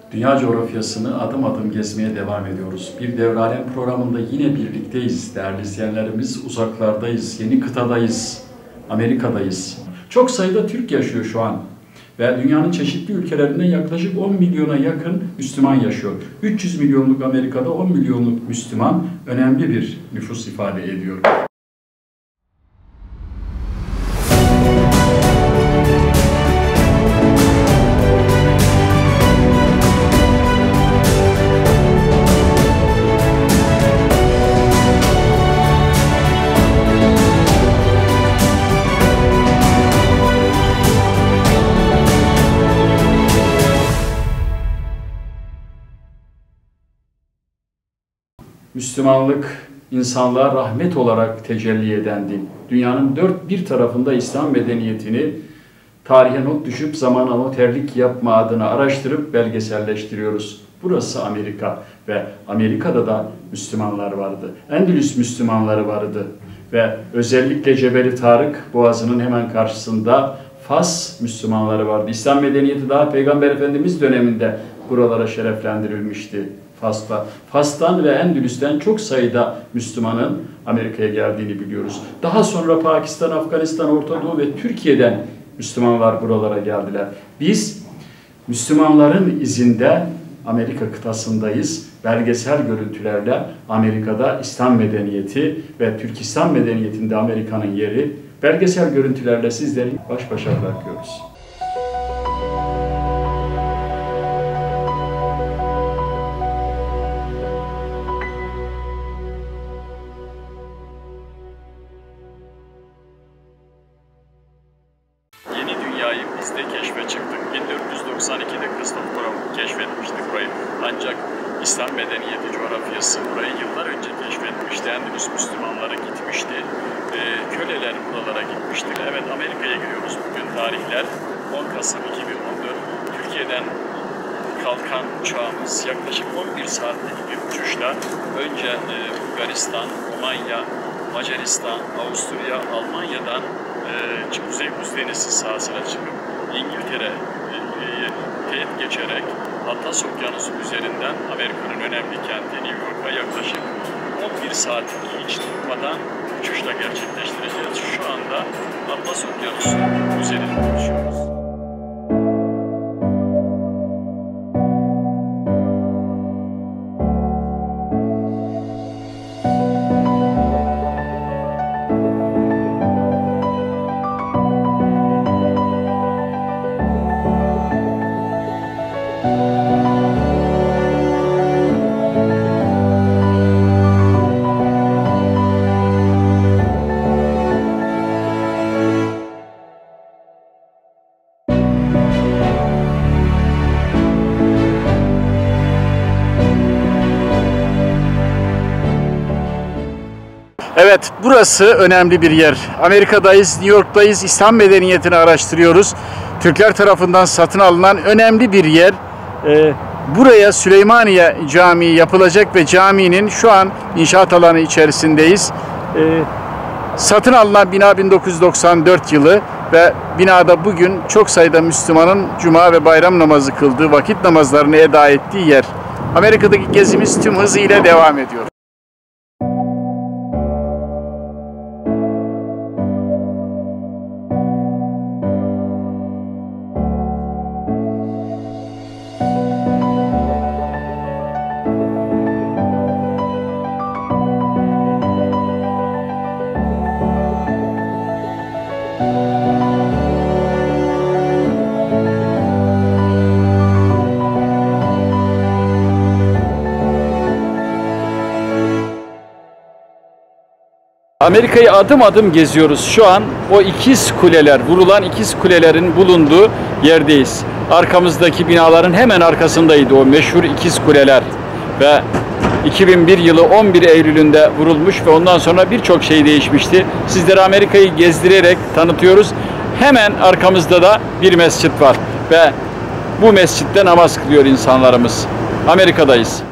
Dünya coğrafyasını adım adım gezmeye devam ediyoruz. Bir Devralem programında yine birlikteyiz. Değerli izleyenlerimiz, uzaklardayız, yeni kıtadayız, Amerika'dayız. Çok sayıda Türk yaşıyor şu an. Ve dünyanın çeşitli ülkelerinde yaklaşık 10 milyona yakın Müslüman yaşıyor. 300 milyonluk Amerika'da 10 milyonluk Müslüman önemli bir nüfus ifade ediyor. Müslümanlık, insanlığa rahmet olarak tecelli eden din. Dünyanın dört bir tarafında İslam medeniyetini tarihe not düşüp zamana noterlik yapma adına araştırıp belgeselleştiriyoruz. Burası Amerika ve Amerika'da da Müslümanlar vardı. Endülüs Müslümanları vardı ve özellikle Cebeli Tarık Boğazı'nın hemen karşısında Fas Müslümanları vardı. İslam medeniyeti daha Peygamber Efendimiz döneminde buralara şereflendirilmişti. Fas'tan ve Endülüs'ten çok sayıda Müslümanın Amerika'ya geldiğini biliyoruz. Daha sonra Pakistan, Afganistan, Orta Doğu ve Türkiye'den Müslümanlar buralara geldiler. Biz Müslümanların izinde Amerika kıtasındayız. Belgesel görüntülerle Amerika'da İslam medeniyeti ve Türk İslam medeniyetinde Amerika'nın yeri belgesel görüntülerle sizleri baş başa bırakıyoruz. Yeni dünyayı biz de keşfe çıktık. 1492'de Christopher Kolomb keşfetmişti burayı. Ancak İslam medeniyeti coğrafyası burayı yıllar önce keşfetmişti. Endülüs Müslümanları gitmişti. Köleler buralara gitmişti. Evet, Amerika'ya giriyoruz bugün. Tarihler 10 Kasım 2014. Türkiye'den kalkan uçağımız yaklaşık 11 saatlik bir uçuşla önce Bulgaristan, Romanya, Macaristan, Avusturya, Almanya'dan Kuzey Buz Denizi sahasına çıkıp İngiltere'ye teğet geçerek Atlas Okyanusu üzerinden Amerika'nın önemli kenti New York'a yaklaşık 11 saatlik hiç durmadan uçuşla gerçekleştireceğiz. Şu anda Atlas Okyanusu üzerinde uçuyoruz. Evet, burası önemli bir yer. Amerika'dayız, New York'tayız, İslam medeniyetini araştırıyoruz. Türkler tarafından satın alınan önemli bir yer. Buraya Süleymaniye Camii yapılacak ve caminin şu an inşaat alanı içerisindeyiz. Satın alınan bina 1994 yılı ve binada bugün çok sayıda Müslümanın cuma ve bayram namazı kıldığı, vakit namazlarını eda ettiği yer. Amerika'daki gezimiz tüm hızıyla devam ediyor. Amerika'yı adım adım geziyoruz. Şu an o ikiz kuleler, vurulan ikiz kulelerin bulunduğu yerdeyiz. Arkamızdaki binaların hemen arkasındaydı o meşhur ikiz kuleler. Ve 2001 yılı 11 Eylül'ünde vurulmuş ve ondan sonra birçok şey değişmişti. Sizlere Amerika'yı gezdirerek tanıtıyoruz. Hemen arkamızda da bir mescit var ve bu mescitte namaz kılıyor insanlarımız. Amerika'dayız.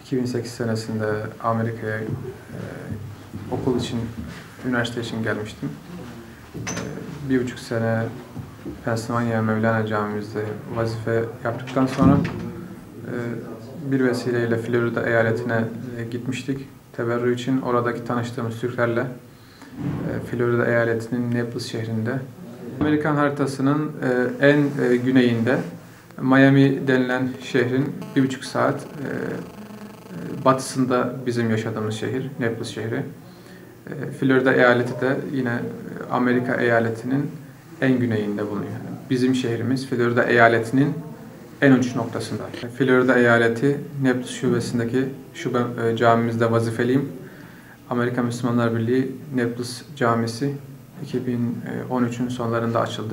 2008 senesinde Amerika'ya okul için, üniversite için gelmiştim. 1,5 sene Pennsylvania Mevlana Camimizde vazife yaptıktan sonra bir vesileyle Florida eyaletine gitmiştik teberrü için. Oradaki tanıştığımız Türklerle Florida eyaletinin Naples şehrinde, Amerikan haritasının en güneyinde, Miami denilen şehrin 1,5 saat batısında bizim yaşadığımız şehir, Naples şehri. Florida eyaleti de yine Amerika eyaletinin en güneyinde bulunuyor. Bizim şehrimiz Florida eyaletinin en uç noktasında. Florida eyaleti Naples şubesindeki camimizde vazifeliyim. Amerika Müslümanlar Birliği Naples Camisi 2013'ün sonlarında açıldı.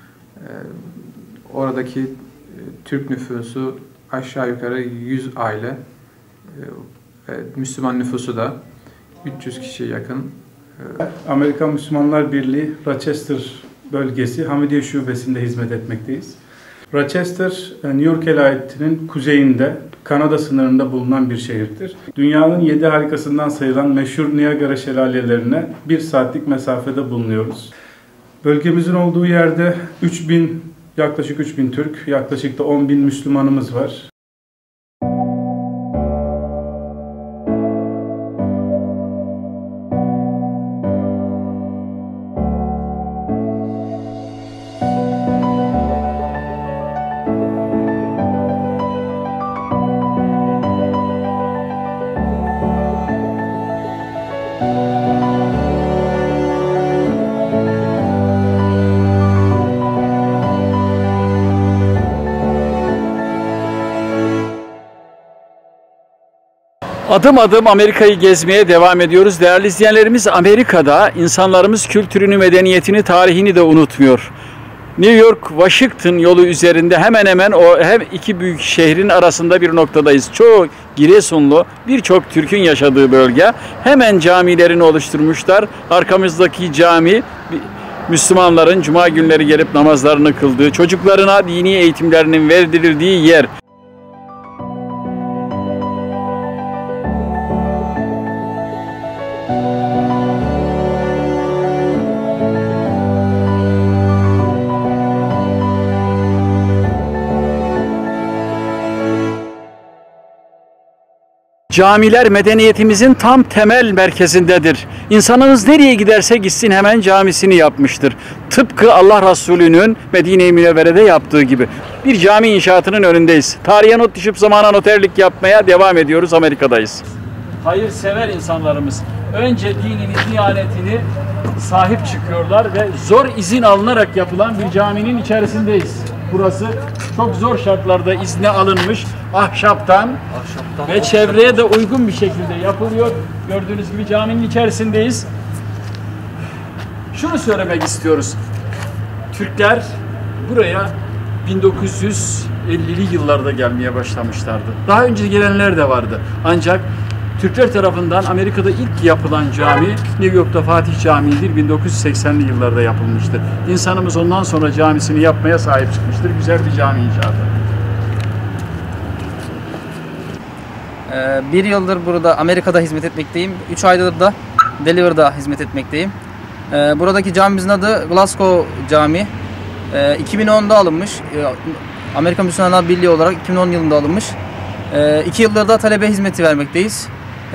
Oradaki Türk nüfusu aşağı yukarı 100 aile, Müslüman nüfusu da 300 kişiye yakın. Amerika Müslümanlar Birliği Rochester bölgesi Hamidiye Şubesi'nde hizmet etmekteyiz. Rochester, New York eyaletinin kuzeyinde, Kanada sınırında bulunan bir şehirdir. Dünyanın 7 harikasından sayılan meşhur Niagara şelalelerine 1 saatlik mesafede bulunuyoruz. Bölgemizin olduğu yerde yaklaşık 3000 Türk, yaklaşık da 10.000 Müslümanımız var. Adım adım Amerika'yı gezmeye devam ediyoruz. Değerli izleyenlerimiz, Amerika'da insanlarımız kültürünü, medeniyetini, tarihini de unutmuyor. New York-Washington yolu üzerinde hemen hemen hem iki büyük şehrin arasında bir noktadayız. Çoğu Giresunlu, birçok Türk'ün yaşadığı bölge. Hemen camilerini oluşturmuşlar. Arkamızdaki cami Müslümanların cuma günleri gelip namazlarını kıldığı, çocuklarına dini eğitimlerinin verdirildiği yer. Camiler medeniyetimizin tam temel merkezindedir. İnsanımız nereye giderse gitsin hemen camisini yapmıştır. Tıpkı Allah Resulü'nün Medine-i Münevvere'de yaptığı gibi. Bir cami inşaatının önündeyiz. Tarihe not düşüp zamana noterlik yapmaya devam ediyoruz. Amerika'dayız. Hayırsever insanlarımız önce dinini, diyanetini sahip çıkıyorlar ve zor izin alınarak yapılan bir caminin içerisindeyiz. Burası çok zor şartlarda izne alınmış ahşaptan ve çevreye de uygun bir şekilde yapılıyor. Gördüğünüz gibi caminin içerisindeyiz. Şunu söylemek istiyoruz. Türkler buraya 1950'li yıllarda gelmeye başlamışlardı. Daha önce gelenler de vardı. Ancak Türkler tarafından Amerika'da ilk yapılan cami New York'ta Fatih Camii'dir. 1980'li yıllarda yapılmıştır. İnsanımız ondan sonra camisini yapmaya sahip çıkmıştır. Güzel bir cami inşaatı. Bir yıldır burada Amerika'da hizmet etmekteyim. 3 aydır da Deliver'da hizmet etmekteyim. Buradaki camimizin adı Glasgow Camii. 2010'da alınmış. Amerika Müslümanlar Birliği olarak 2010 yılında alınmış. 2 yıldır da talebe hizmeti vermekteyiz.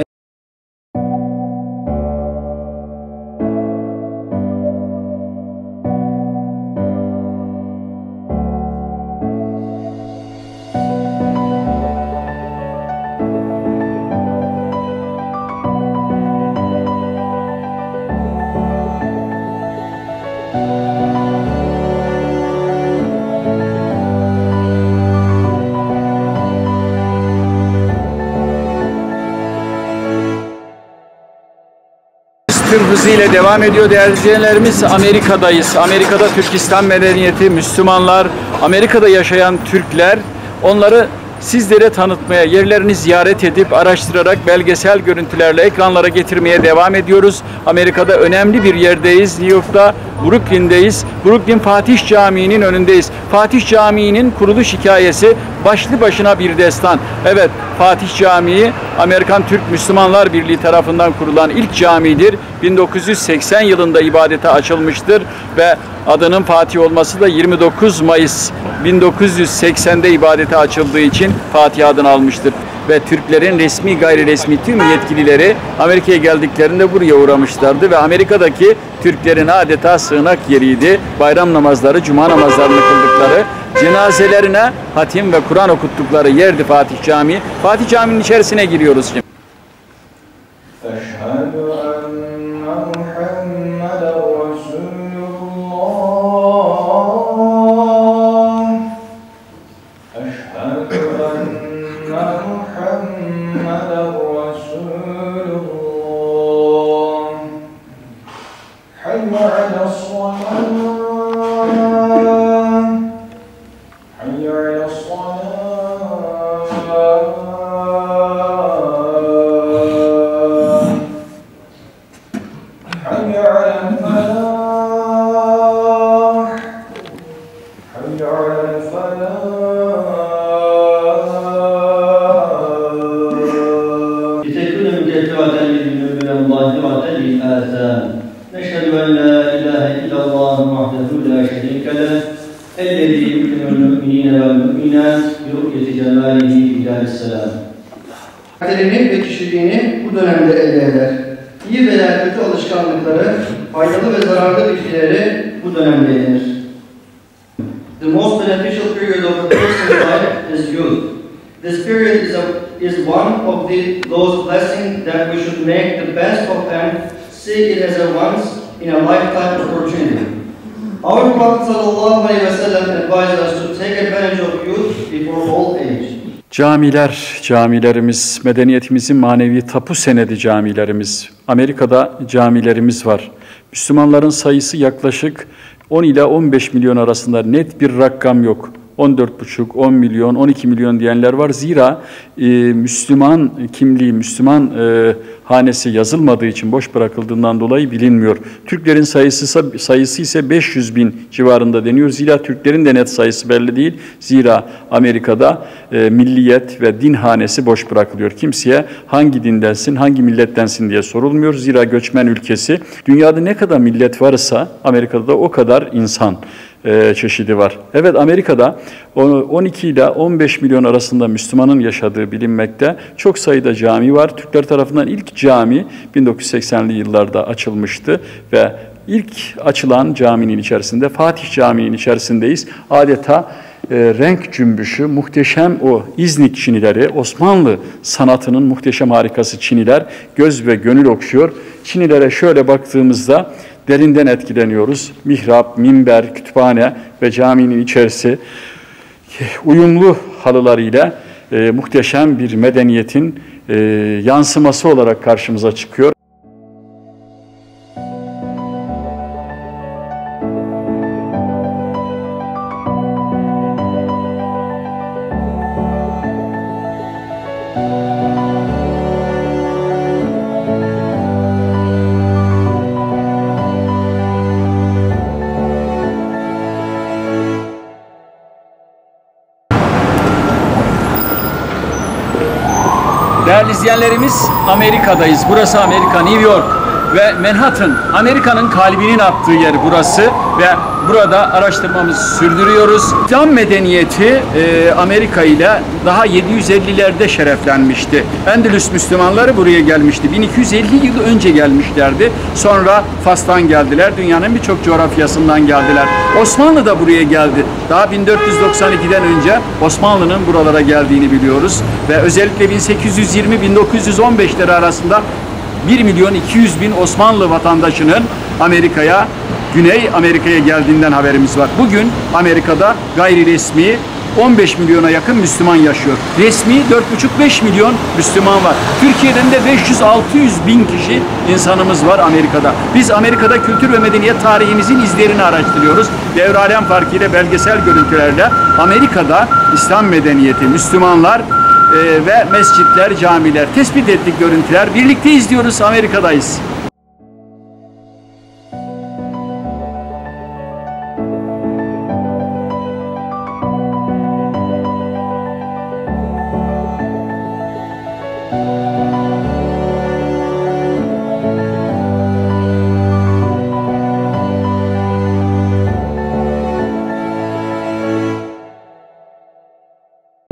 Tüm hızıyla devam ediyor değerli izleyenlerimiz. Amerika'dayız. Amerika'da Türk İslam medeniyeti, Müslümanlar, Amerika'da yaşayan Türkler, onları sizlere tanıtmaya, yerlerini ziyaret edip araştırarak belgesel görüntülerle ekranlara getirmeye devam ediyoruz. Amerika'da önemli bir yerdeyiz. New York'ta Brooklyn'deyiz. Brooklyn Fatih Camii'nin önündeyiz. Fatih Camii'nin kuruluş hikayesi başlı başına bir destan. Evet, Fatih Camii Amerikan Türk Müslümanlar Birliği tarafından kurulan ilk camidir. 1980 yılında ibadete açılmıştır ve adının Fatih olması da 29 Mayıs 1980'de ibadete açıldığı için Fatih adını almıştır. Ve Türklerin resmi gayri resmi tüm yetkilileri Amerika'ya geldiklerinde buraya uğramışlardı ve Amerika'daki Türklerin adeta sığınak yeriydi. Bayram namazları, cuma namazlarını kıldıkları, cenazelerine hatim ve Kur'an okuttukları yerdi Fatih Camii. Fatih Camii'nin içerisine giriyoruz şimdi. نشهد أن لا إله إلا الله وحده لا شريك له الذي يكرم المؤمنين والمؤمنات برؤية جماله في دار السلام. Karakterini ve kişiliğini bu dönemde elde eder. İyi veya kötü alışkanlıkları, faydalı ve zararlı bilgileri bu dönemde edinir. The most beneficial period of a person's life is youth. This period is one of those blessings that we should make the best of and see it as a once in a lifetime opportunity. Our Prophet sallallahu aleyhi ve sellem advised us to take advantage of youth before old age. Camilerimiz, medeniyetimizin manevi tapu senedi camilerimiz. Amerika'da camilerimiz var. Müslümanların sayısı yaklaşık 10 ila 15 milyon arasında, net bir rakam yok. 14,5, 10 milyon, 12 milyon diyenler var. Zira Müslüman kimliği, Müslüman hanesi yazılmadığı için, boş bırakıldığından dolayı bilinmiyor. Türklerin sayısı ise 500 bin civarında deniyor. Zira Türklerin de net sayısı belli değil. Zira Amerika'da milliyet ve din hanesi boş bırakılıyor. Kimseye hangi dindensin, hangi millettensin diye sorulmuyor. Zira göçmen ülkesi. Dünyada ne kadar millet varsa Amerika'da da o kadar insan çeşidi var. Evet, Amerika'da 12 ile 15 milyon arasında Müslümanın yaşadığı bilinmekte. Çok sayıda cami var. Türkler tarafından ilk cami 1980'li yıllarda açılmıştı ve ilk açılan caminin içerisinde, Fatih Camii'nin içerisindeyiz. Adeta renk cümbüşü, muhteşem o İznik çinileri, Osmanlı sanatının muhteşem harikası çiniler göz ve gönül okşuyor. Çinilere şöyle baktığımızda derinden etkileniyoruz. Mihrap, minber, kütüphane ve caminin içerisi uyumlu halılarıyla muhteşem bir medeniyetin yansıması olarak karşımıza çıkıyor. Değerli izleyenlerimiz, Amerika'dayız. Burası Amerika, New York ve Manhattan. Amerika'nın kalbinin attığı yer burası ve burada araştırmamızı sürdürüyoruz. İslam medeniyeti Amerika ile daha 750'lerde şereflenmişti. Endülüs Müslümanları buraya gelmişti. 1250 yıl önce gelmişlerdi. Sonra Fas'tan geldiler. Dünyanın birçok coğrafyasından geldiler. Osmanlı da buraya geldi. Daha 1492'den önce Osmanlı'nın buralara geldiğini biliyoruz. Ve özellikle 1820-1915'leri arasında 1.200.000 Osmanlı vatandaşının Güney Amerika'ya geldiğinden haberimiz var. Bugün Amerika'da gayri resmi 15 milyona yakın Müslüman yaşıyor. Resmi 4,5-5 milyon Müslüman var. Türkiye'den de 500-600 bin kişi insanımız var Amerika'da. Biz Amerika'da kültür ve medeniyet tarihimizin izlerini araştırıyoruz. Devralem farkıyla belgesel görüntülerle Amerika'da İslam medeniyeti, Müslümanlar ve mescitler, camiler, tespit ettik görüntüler. Birlikte izliyoruz, Amerika'dayız.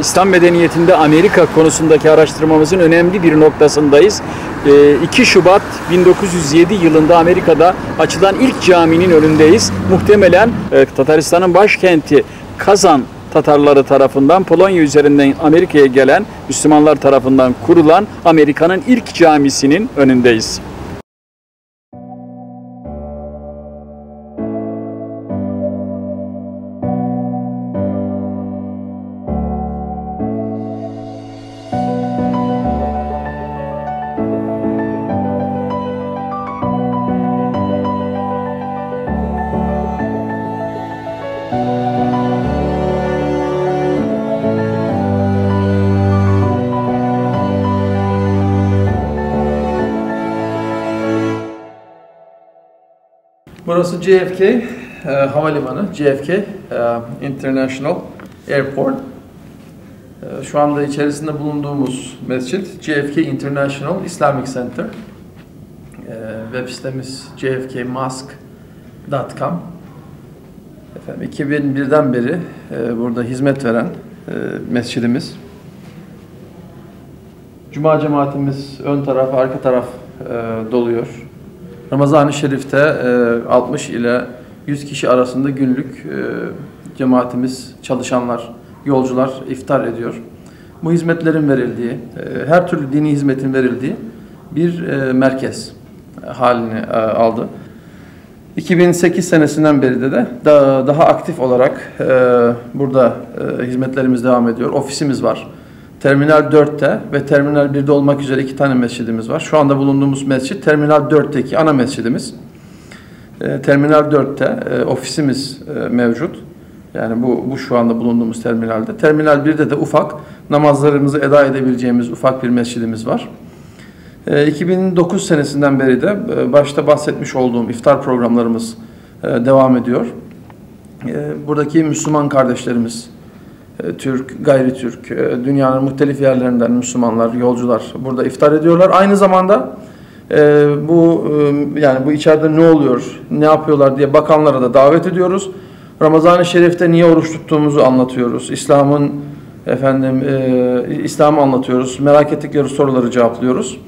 İslam medeniyetinde Amerika konusundaki araştırmamızın önemli bir noktasındayız. 2 Şubat 1907 yılında Amerika'da açılan ilk caminin önündeyiz. Muhtemelen Tataristan'ın başkenti Kazan Tatarları tarafından Polonya üzerinden Amerika'ya gelen Müslümanlar tarafından kurulan Amerika'nın ilk camisinin önündeyiz. Burası JFK Havalimanı, JFK International Airport. Şu anda içerisinde bulunduğumuz mescit JFK International Islamic Center. Web sitemiz jfkmosque.com. 2001'den beri burada hizmet veren mescidimiz. Cuma cemaatimiz ön taraf, arka taraf doluyor. Ramazan-ı Şerif'te 60 ile 100 kişi arasında günlük cemaatimiz, çalışanlar, yolcular iftar ediyor. Bu hizmetlerin verildiği, her türlü dini hizmetin verildiği bir merkez halini aldı. 2008 senesinden beri de daha aktif olarak burada hizmetlerimiz devam ediyor. Ofisimiz var. Terminal 4'te ve Terminal 1'de olmak üzere 2 tane mescidimiz var. Şu anda bulunduğumuz mescit Terminal 4'teki ana mescidimiz. Terminal 4'te ofisimiz mevcut. Yani bu şu anda bulunduğumuz terminalde. Terminal 1'de de ufak namazlarımızı eda edebileceğimiz ufak bir mescidimiz var. 2009 senesinden beri de başta bahsetmiş olduğum iftar programlarımız devam ediyor. Buradaki Müslüman kardeşlerimiz, Türk, gayri Türk, dünyanın muhtelif yerlerinden Müslümanlar, yolcular burada iftar ediyorlar. Aynı zamanda bu içeride ne oluyor, ne yapıyorlar diye bakanlara da davet ediyoruz. Ramazan-ı Şerif'te niye oruç tuttuğumuzu anlatıyoruz. İslam'ı anlatıyoruz. Merak ettikleri soruları cevaplıyoruz.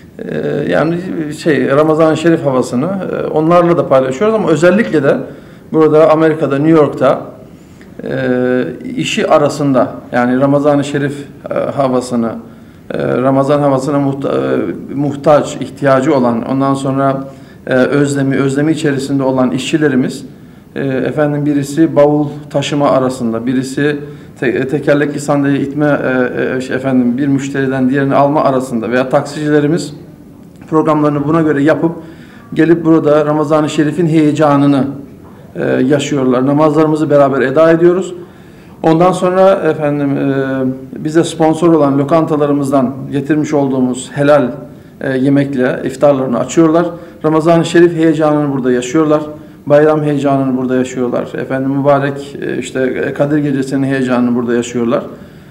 Ramazan-ı Şerif havasını onlarla da paylaşıyoruz ama özellikle de burada Amerika'da, New York'ta işi arasında, yani Ramazan-ı Şerif havasını, Ramazan havasına muhtaç, ihtiyacı olan, ondan sonra özlemi içerisinde olan işçilerimiz, birisi bavul taşıma arasında, birisi tekerlekli sandalye itme, bir müşteriden diğerini alma arasında veya taksicilerimiz programlarını buna göre yapıp gelip burada Ramazan-ı Şerif'in heyecanını yaşıyorlar. Namazlarımızı beraber eda ediyoruz. Ondan sonra bize sponsor olan lokantalarımızdan getirmiş olduğumuz helal yemekle iftarlarını açıyorlar. Ramazan-ı Şerif heyecanını burada yaşıyorlar. Bayram heyecanını burada yaşıyorlar. Mübarek Kadir Gecesi'nin heyecanını burada yaşıyorlar.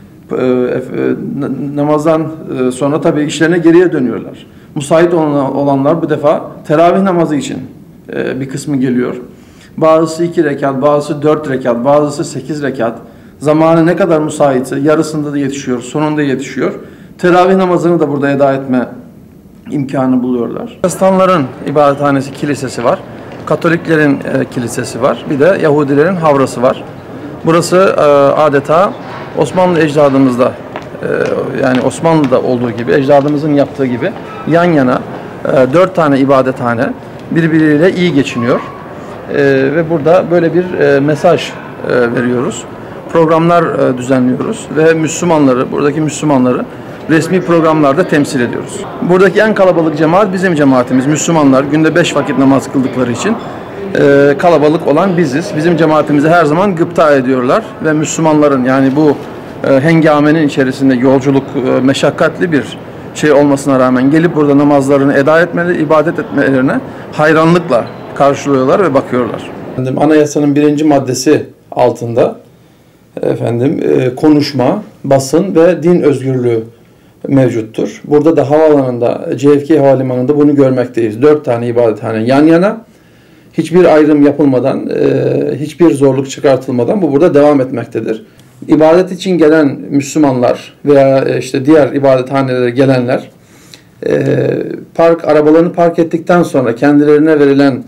Namazdan sonra tabii işlerine geriye dönüyorlar. Müsait olanlar bu defa teravih namazı için bir kısmı geliyor. Bazısı 2 rekat, bazısı 4 rekat, bazısı 8 rekat. Zamanı ne kadar müsaitse yarısında da yetişiyor, sonunda yetişiyor. Teravih namazını da burada eda etme imkanı buluyorlar. Hristiyanların ibadethanesi, kilisesi var. Katoliklerin kilisesi var. Bir de Yahudilerin havrası var. Burası adeta Osmanlı ecdadımızda, yani Osmanlı'da olduğu gibi, ecdadımızın yaptığı gibi yan yana 4 tane ibadethane birbiriyle iyi geçiniyor. Ve burada böyle bir mesaj veriyoruz. Programlar düzenliyoruz ve buradaki Müslümanları resmi programlarda temsil ediyoruz. Buradaki en kalabalık cemaat bizim cemaatimiz. Müslümanlar günde 5 vakit namaz kıldıkları için kalabalık olan biziz. Bizim cemaatimizi her zaman gıpta ediyorlar ve Müslümanların, yani bu hengamenin içerisinde yolculuk meşakkatli bir şey olmasına rağmen gelip burada namazlarını eda etmeleri, ibadet etmelerine hayranlıkla karşılıyorlar ve bakıyorlar. Anayasanın 1. maddesi altında konuşma, basın ve din özgürlüğü mevcuttur. Burada da havaalanında, JFK Havalimanı'nda bunu görmekteyiz. 4 tane ibadethane yan yana, hiçbir ayrım yapılmadan, hiçbir zorluk çıkartılmadan bu burada devam etmektedir. ibadet için gelen Müslümanlar veya işte diğer ibadethanelere gelenler arabalarını park ettikten sonra kendilerine verilen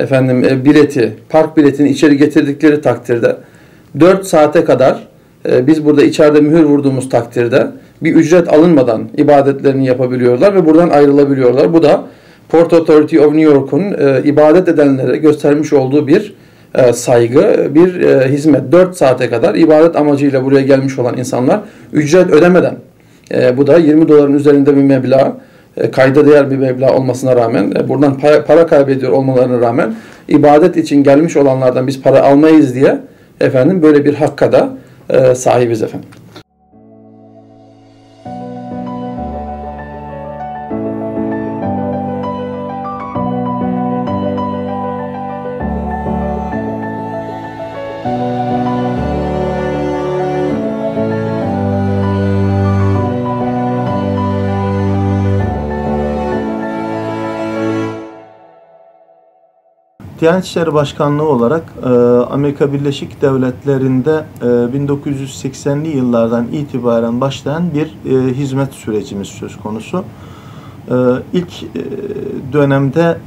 park biletini içeri getirdikleri takdirde 4 saate kadar biz burada içeride mühür vurduğumuz takdirde bir ücret alınmadan ibadetlerini yapabiliyorlar ve buradan ayrılabiliyorlar. Bu da Port Authority of New York'un ibadet edenlere göstermiş olduğu bir saygı, bir hizmet. 4 saate kadar ibadet amacıyla buraya gelmiş olan insanlar ücret ödemeden, bu da 20 doların üzerinde bir meblağ, kayda değer bir meblağ olmasına rağmen, buradan para kaybediyor olmalarına rağmen ibadet için gelmiş olanlardan biz para almayız diye böyle bir hakka da sahibiz efendim. Diyanet İşleri Başkanlığı olarak Amerika Birleşik Devletleri'nde 1980'li yıllardan itibaren başlayan bir hizmet sürecimiz söz konusu. İlk dönemde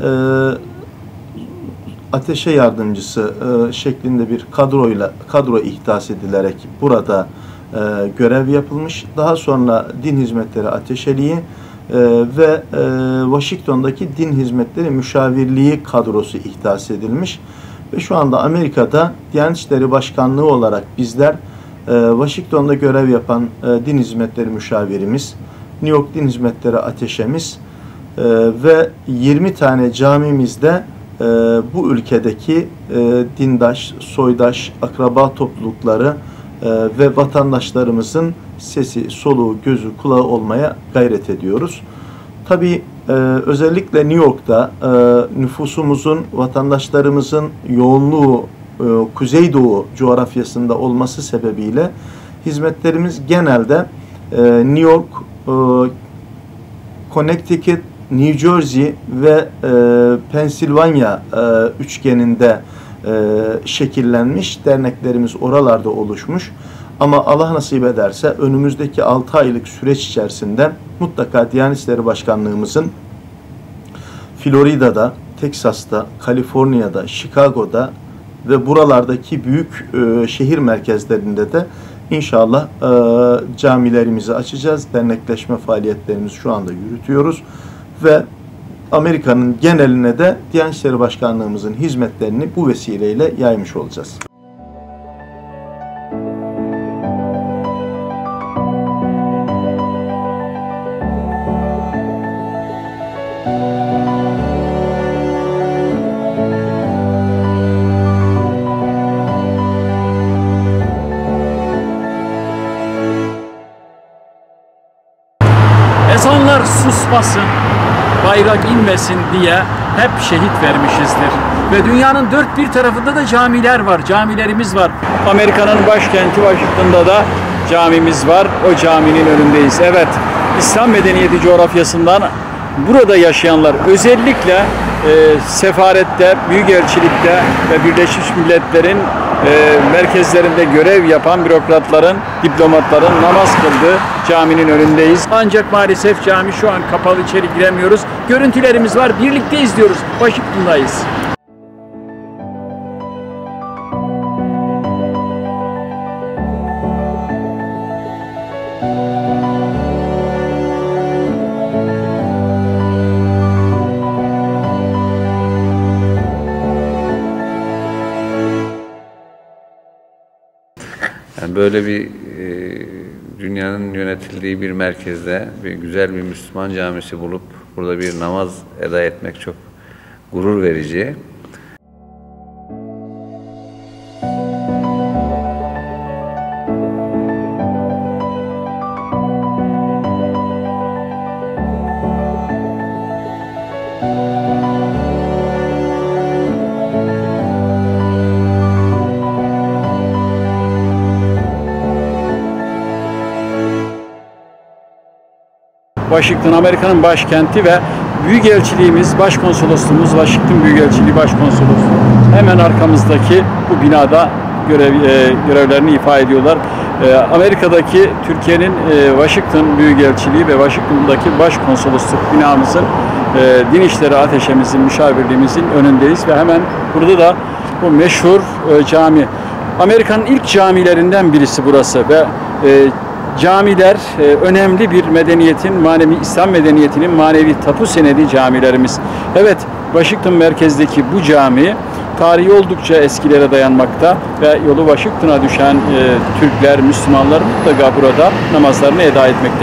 ateşe yardımcısı şeklinde bir kadro ihdas edilerek burada görev yapılmış. Daha sonra din hizmetleri ateşeliği ve Washington'daki din hizmetleri müşavirliği kadrosu ihdas edilmiş. Ve şu anda Amerika'da Diyanet İşleri Başkanlığı olarak bizler Washington'da görev yapan din hizmetleri müşavirimiz, New York din hizmetleri ateşemiz ve 20 tane camimizde bu ülkedeki dindaş, soydaş, akraba toplulukları ve vatandaşlarımızın sesi, soluğu, gözü, kulağı olmaya gayret ediyoruz. Tabii özellikle New York'ta nüfusumuzun, vatandaşlarımızın yoğunluğu Kuzeydoğu coğrafyasında olması sebebiyle hizmetlerimiz genelde New York, Connecticut, New Jersey ve Pensilvanya üçgeninde şekillenmiş, derneklerimiz oralarda oluşmuş. Ama Allah nasip ederse önümüzdeki 6 aylık süreç içerisinde mutlaka Diyanet İşleri Başkanlığımızın Florida'da, Teksas'ta, Kaliforniya'da, Chicago'da ve buralardaki büyük şehir merkezlerinde de inşallah camilerimizi açacağız. Dernekleşme faaliyetlerimizi şu anda yürütüyoruz ve Amerika'nın geneline de Diyanet İşleri Başkanlığımızın hizmetlerini bu vesileyle yaymış olacağız. Ezanlar susmasın, bayrak inmesin diye hep şehit vermişizdir. Ve dünyanın dört bir tarafında da camiler var, camilerimiz var. Amerika'nın başkenti Washington'da da camimiz var, o caminin önündeyiz. Evet, İslam medeniyeti coğrafyasından burada yaşayanlar özellikle sefarette, büyükelçilikte ve Birleşmiş Milletler'in merkezlerinde görev yapan bürokratların, diplomatların namaz kıldığı caminin önündeyiz. Ancak maalesef cami şu an kapalı, içeri giremiyoruz. Görüntülerimiz var, birlikte izliyoruz. Washington'dayız. Yani böyle bir dünyanın yönetildiği bir merkezde bir güzel bir Müslüman camisi bulup burada bir namaz eda etmek çok gurur verici. Washington, Amerika'nın başkenti ve Büyükelçiliğimiz, Başkonsolosluğumuz, Washington Büyükelçiliği Başkonsolosluğu hemen arkamızdaki bu binada görevlerini ifa ediyorlar. Amerika'daki Türkiye'nin Washington Büyükelçiliği ve Washington'daki Başkonsolosluk binamızın Din İşleri Ateşemizin, müşavirliğimizin önündeyiz ve hemen burada da bu meşhur cami. Amerika'nın ilk camilerinden birisi burası ve camiler önemli bir medeniyetin, İslam medeniyetinin manevi tapu senedi camilerimiz. Evet, Washington merkezdeki bu cami tarihi oldukça eskilere dayanmakta ve yolu Washington'a düşen Türkler, Müslümanlar mutlaka burada namazlarını eda etmekte.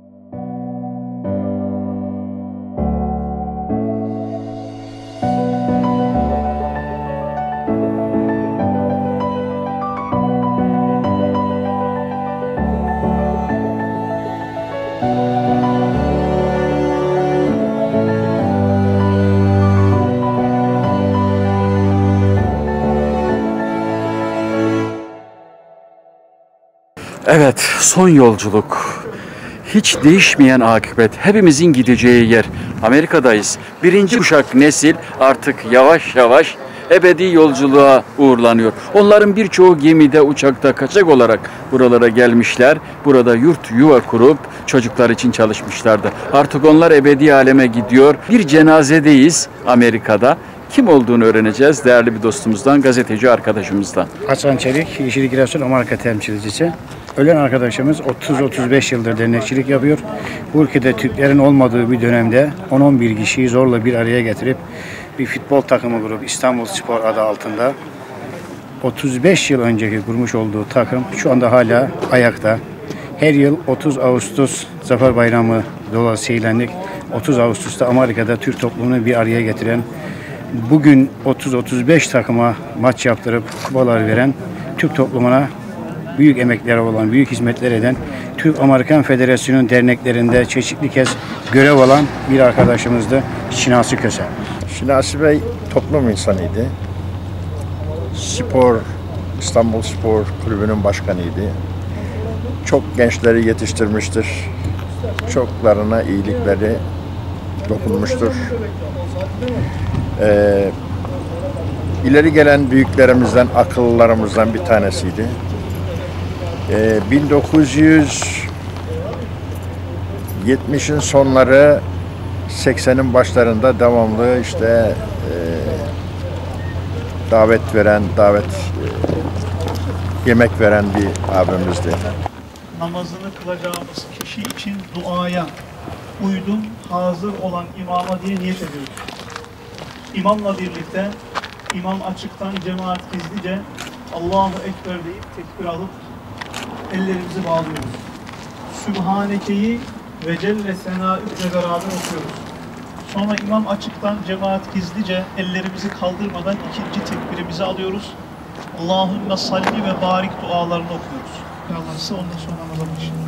Evet, son yolculuk. Hiç değişmeyen akıbet. Hepimizin gideceği yer. Amerika'dayız. Birinci kuşak nesil artık yavaş yavaş ebedi yolculuğa uğurlanıyor. Onların birçoğu gemide, uçakta, kaçak olarak buralara gelmişler. Burada yurt yuva kurup çocuklar için çalışmışlardı. Artık onlar ebedi aleme gidiyor. Bir cenazedeyiz Amerika'da. Kim olduğunu öğreneceğiz değerli bir dostumuzdan, gazeteci arkadaşımızdan. Hasan Çelik, Yeşillik Giresun Amerika temsilcisi. Ölen arkadaşımız 30-35 yıldır dernekçilik yapıyor. Bu ülkede Türklerin olmadığı bir dönemde 10-11 kişiyi zorla bir araya getirip bir futbol takımı kurup İstanbul Spor adı altında 35 yıl önceki kurmuş olduğu takım şu anda hala ayakta. Her yıl 30 Ağustos Zafer Bayramı dolayısıyla 30 Ağustos'ta Amerika'da Türk toplumunu bir araya getiren, bugün 30-35 takıma maç yaptırıp kupalar veren, Türk toplumuna büyük emekleri olan, büyük hizmetler eden, Türk-Amerikan Federasyonu derneklerinde çeşitli kez görev alan bir arkadaşımızdı Şinasi Köse. Şinasi Bey toplum insanıydı. İstanbul Spor Kulübü'nün başkanıydı. Çok gençleri yetiştirmiştir. Çoklarına iyilikleri dokunmuştur. İleri gelen büyüklerimizden, akıllılarımızdan bir tanesiydi. 1970'in sonları 80'in başlarında devamlı yemek veren bir abimizdi. Namazını kılacağımız kişi için duaya uydum, hazır olan imama diye niyet ediyoruz. İmamla birlikte, imam açıktan, cemaat gizlice Allahu Ekber deyip tekbir alıp ellerimizi bağlıyoruz. Sübhaneke'yi ve Celle Senâ'ü'yle beraber okuyoruz. Sonra imam açıktan, cemaat gizlice ellerimizi kaldırmadan ikinci tekbirimizi alıyoruz. Allahümme salli ve barik dualarını okuyoruz. Allah'sı ondan sonra namaza başlayalım.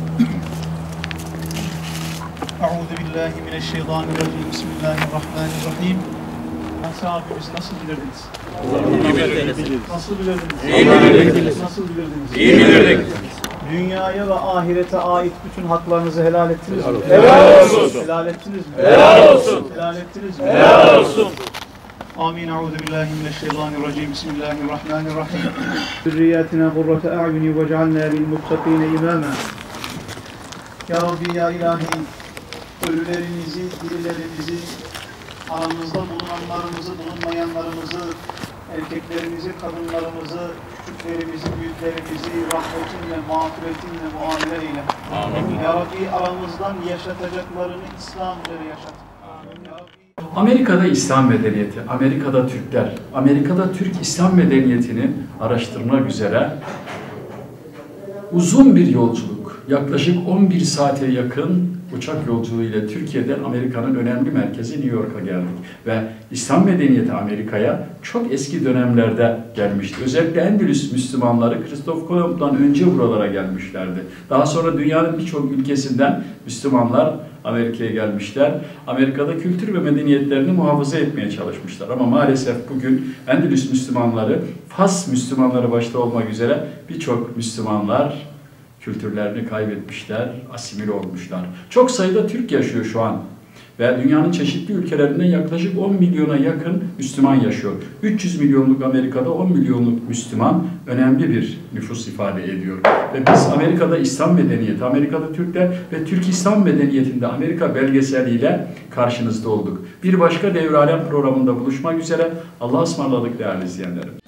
Euzubillahimineşşeytanirracim. Bismillahirrahmanirrahim. Nasıl abimiz nasıl bilirdiniz? İyi bilirdiniz. Nasıl bilirdiniz? İyi bilirdiniz. Nasıl bilirdiniz? İyi bilirdik. Dünyaya ve ahirete ait bütün haklarınızı helal ettiniz mi? Helal olsun. Helal ettiniz mi? Helal olsun. Helal ettiniz mi? Helal olsun. Amin. Euzubillahimineşşeytanirracim. Bismillahirrahmanirrahim. Zürriyatina kurrate a'yuni ve cealna lil muttakine imama. Ya Rabbi ya ilahi, ölülerimizi, dirilerimizi, aramızda bulunanlarımızı, bulunmayanlarımızı, erkeklerimizi, kadınlarımızı, küçüklerimizi, büyüklerimizi rahmetinle, mağfiretinle muamele eyle. Amin. Ya Rabbi aramızdan yaşatacaklarını İslam üzere yaşat. Amin. Amerika'da İslam medeniyeti, Amerika'da Türkler, Amerika'da Türk İslam medeniyetini araştırmak üzere uzun bir yolculuk, yaklaşık 11 saate yakın uçak yolculuğu ile Türkiye'den Amerika'nın önemli merkezi New York'a geldik. Ve İslam medeniyeti Amerika'ya çok eski dönemlerde gelmişti. Özellikle Endülüs Müslümanları Christoph Kolomb'dan önce buralara gelmişlerdi. Daha sonra dünyanın birçok ülkesinden Müslümanlar Amerika'ya gelmişler. Amerika'da kültür ve medeniyetlerini muhafaza etmeye çalışmışlar. Ama maalesef bugün Endülüs Müslümanları, Fas Müslümanları başta olmak üzere birçok Müslümanlar kültürlerini kaybetmişler, asimile olmuşlar. Çok sayıda Türk yaşıyor şu an Ve dünyanın çeşitli ülkelerinden yaklaşık 10 milyona yakın Müslüman yaşıyor. 300 milyonluk Amerika'da 10 milyonluk Müslüman önemli bir nüfus ifade ediyor. Ve biz Amerika'da İslam medeniyeti, Amerika'da Türkler ve Türk İslam medeniyetinde Amerika belgeseliyle karşınızda olduk. Bir başka Devralem programında buluşmak üzere. Allah'a ısmarladık değerli izleyenlerim.